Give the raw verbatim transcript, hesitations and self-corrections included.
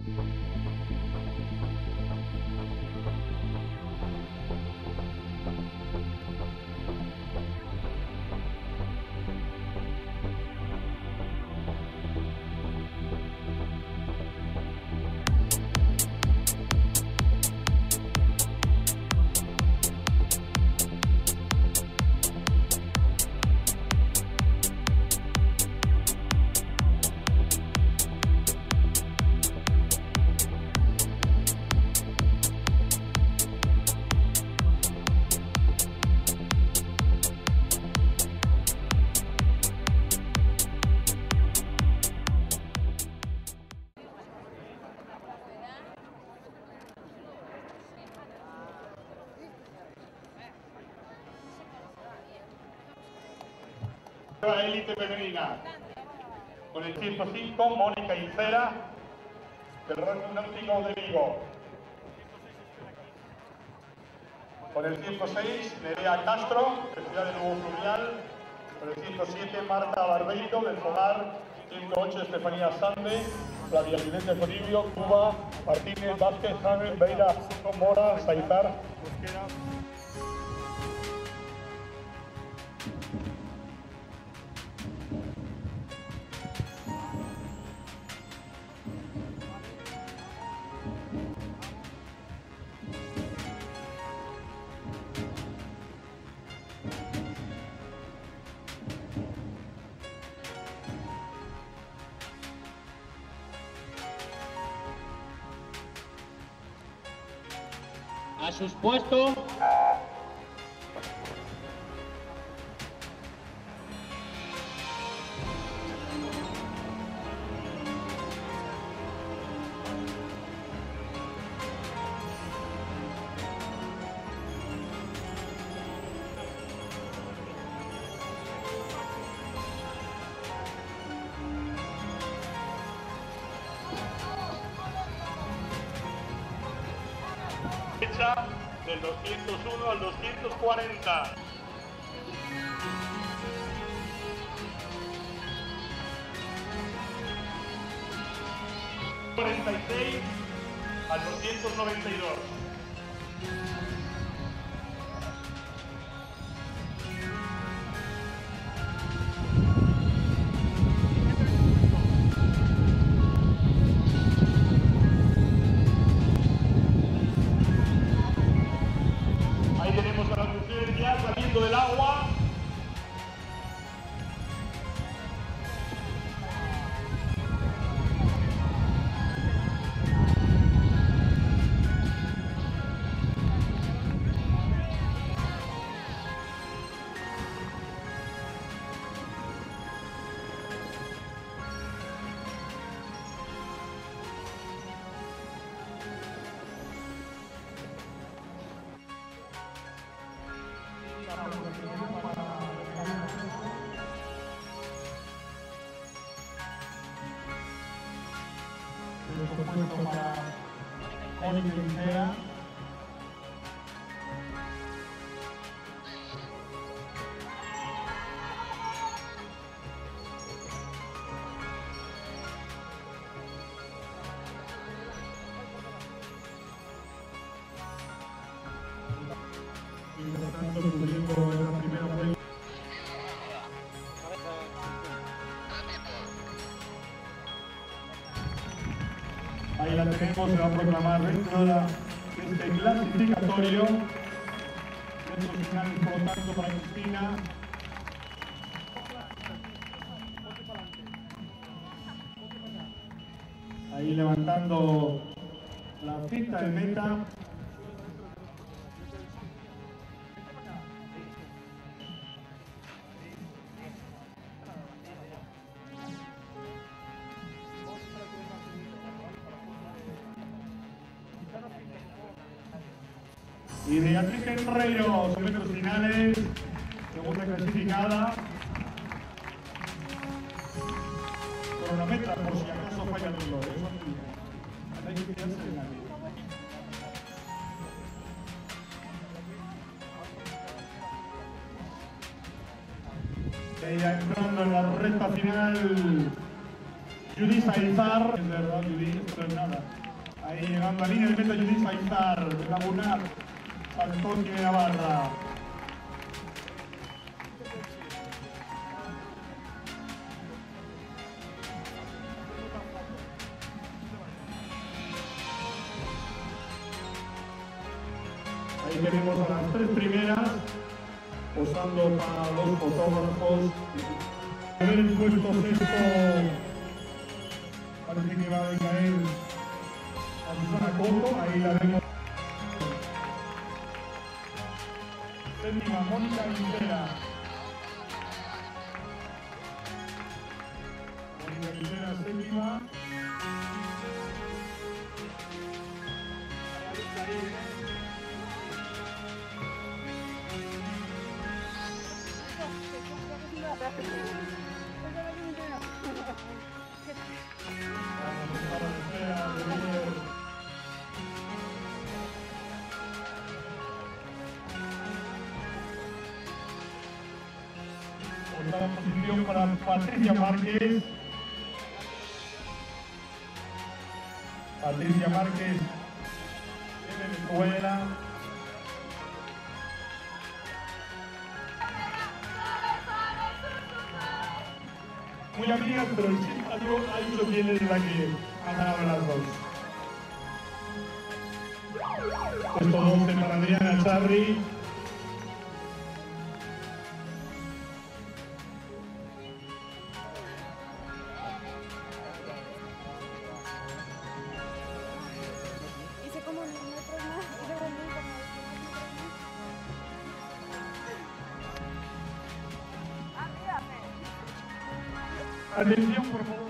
Élite femenina, con el ciento cinco, Mónica Incera, del Real Náutico de Vigo. Con el ciento seis, Nerea Castro, de Ciudad de Nuevo Fluvial. Con el ciento siete, Marta Barbeito, del Fogar. ciento ocho, Estefanía Sande, Flavia Vidente Toribio, Cuba, Martínez, Vázquez, James, Beira, Mora, Saizar, Busquera. A sus puestos. Del doscientos uno al doscientos cuarenta. cuarenta y seis al doscientos noventa y dos. Del agua. Puesto para Mónica Incera. Y por tanto, cubriendo la primera vuelta. Ahí la tenemos, se va a proclamar dentro de este clasificatorio. Dentro final, por lo tanto, para Cristina. Ahí levantando la cinta de meta. Y Beatriz Herrero, los metros finales, segunda clasificada. Cronometra, por si acaso falla el reloj. Eso hay que fijarse en la ley. Ella entrando en la recta final Judith Saizar, es verdad, Judith, esto no es nada. Ahí llegando a línea de meta Judith Saizar, de Lagunar, Antonio de Navarra. Ahí tenemos a las tres primeras, posando para los fotógrafos. A ver el puesto sexto, parece que va a caer a Susana Coto, ahí la vemos. Séptima, Mónica Quintera. Mónica Quintera, séptima. Octava posición para Patricia Márquez. Patricia Márquez de Venezuela. Muy amigas, pero el simpático ahí lo tiene de la que han ganado las dos. Puesto doce para Adriana Charri. Atención, por favor.